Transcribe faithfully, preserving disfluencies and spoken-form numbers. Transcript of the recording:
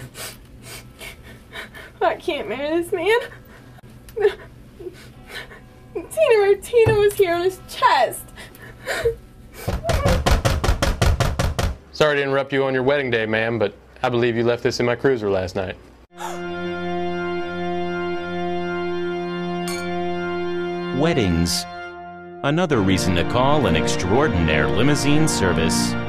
I can't marry this man. Tina Martina was here on his chest. Sorry to interrupt you on your wedding day, ma'am, but I believe you left this in my cruiser last night. Weddings. Another reason to call an extraordinaire limousine service.